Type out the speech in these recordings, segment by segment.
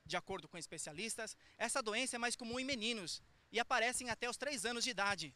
De acordo com especialistas, essa doença é mais comum em meninos e aparece até os 3 anos de idade.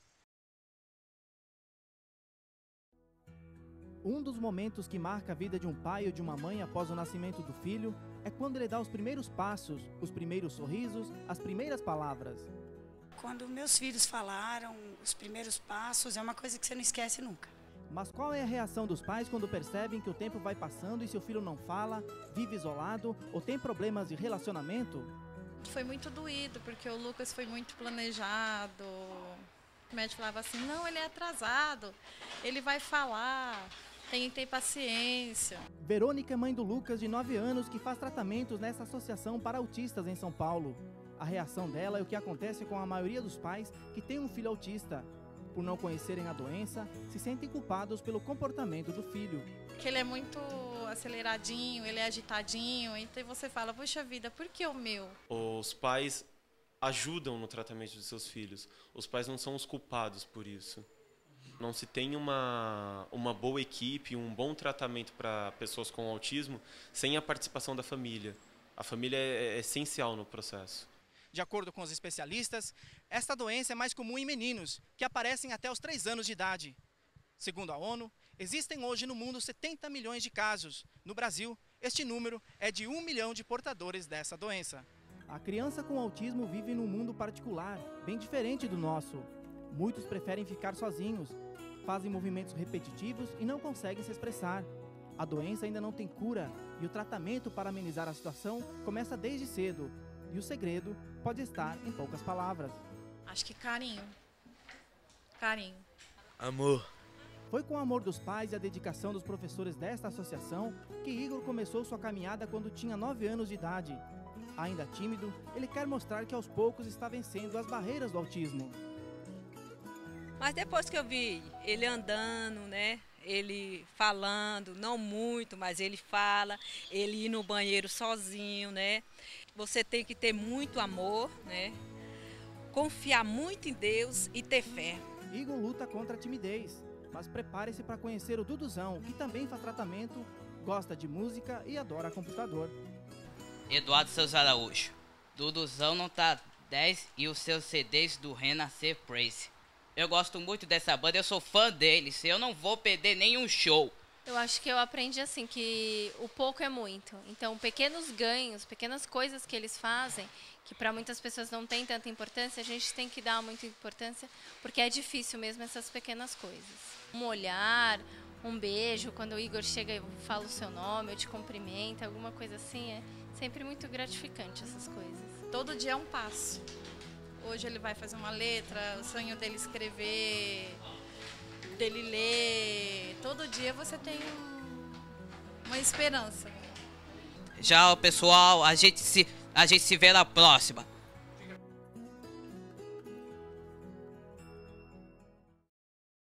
Um dos momentos que marca a vida de um pai ou de uma mãe após o nascimento do filho é quando ele dá os primeiros passos, os primeiros sorrisos, as primeiras palavras. Quando meus filhos falaram os primeiros passos, é uma coisa que você não esquece nunca. Mas qual é a reação dos pais quando percebem que o tempo vai passando e seu filho não fala, vive isolado ou tem problemas de relacionamento? Foi muito doído, porque o Lucas foi muito planejado. O médico falava assim, não, ele é atrasado, ele vai falar, tem que ter paciência. Verônica é mãe do Lucas, de 9 anos, que faz tratamentos nessa associação para autistas em São Paulo. A reação dela é o que acontece com a maioria dos pais que têm um filho autista. Por não conhecerem a doença, se sentem culpados pelo comportamento do filho. Que ele é muito aceleradinho, ele é agitadinho, então você fala, puxa vida, por que o meu? Os pais ajudam no tratamento de seus filhos. Os pais não são os culpados por isso. Não se tem uma boa equipe, um bom tratamento para pessoas com autismo sem a participação da família. A família é essencial no processo. De acordo com os especialistas, esta doença é mais comum em meninos, que aparecem até os 3 anos de idade. Segundo a ONU, existem hoje no mundo 70 milhões de casos. No Brasil, este número é de 1 milhão de portadores dessa doença. A criança com autismo vive num mundo particular, bem diferente do nosso. Muitos preferem ficar sozinhos, fazem movimentos repetitivos e não conseguem se expressar. A doença ainda não tem cura e o tratamento para amenizar a situação começa desde cedo. E o segredo pode estar em poucas palavras. Acho que carinho. Carinho. Amor. Foi com o amor dos pais e a dedicação dos professores desta associação que Igor começou sua caminhada quando tinha 9 anos de idade. Ainda tímido, ele quer mostrar que aos poucos está vencendo as barreiras do autismo. Mas depois que eu vi ele andando, né? Ele falando, não muito, mas ele fala, ele ir no banheiro sozinho, né? Você tem que ter muito amor, né? Confiar muito em Deus e ter fé. Igor luta contra a timidez, mas prepare-se para conhecer o Duduzão, que também faz tratamento, gosta de música e adora computador. Eduardo Souza Araújo. Duduzão não tá 10 e os seus CDs do Renascer Praise. Eu gosto muito dessa banda, eu sou fã deles, eu não vou perder nenhum show. Eu acho que eu aprendi assim que o pouco é muito. Então, pequenos ganhos, pequenas coisas que eles fazem, que para muitas pessoas não tem tanta importância, a gente tem que dar muita importância, porque é difícil mesmo essas pequenas coisas. Um olhar, um beijo, quando o Igor chega e fala o seu nome, ou te cumprimenta, alguma coisa assim, é sempre muito gratificante essas coisas. Todo dia é um passo. Hoje ele vai fazer uma letra, o sonho dele escrever, dele ler. Todo dia você tem uma esperança. Já, pessoal, a gente se vê na próxima.